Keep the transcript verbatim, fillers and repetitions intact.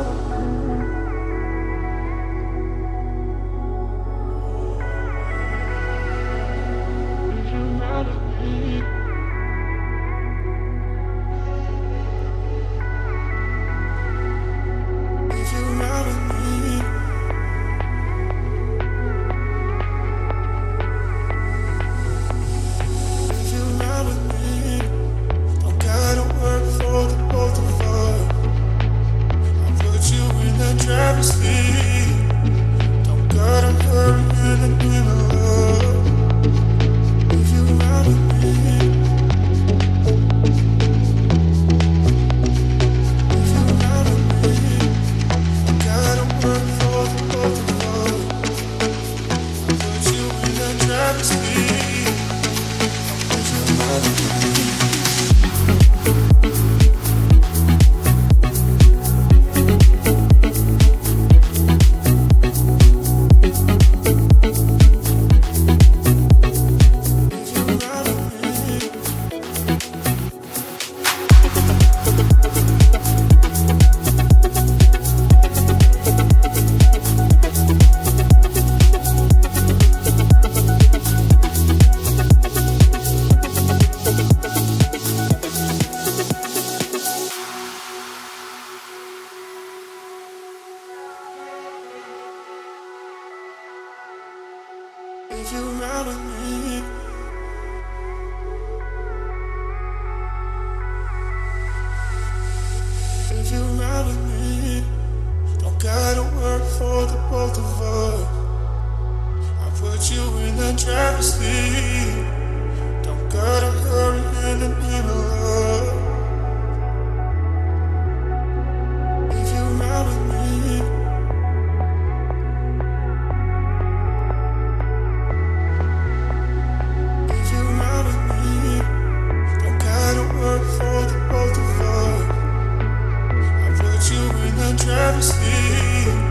If you ride with me, if you ride with me, don't gotta work for the both of us. I put you in the driver's seat. Don't gotta hurry in the middle of. If you ride with me, if you ride with me, don't gotta work for the both of us. I put you in the driver's seat.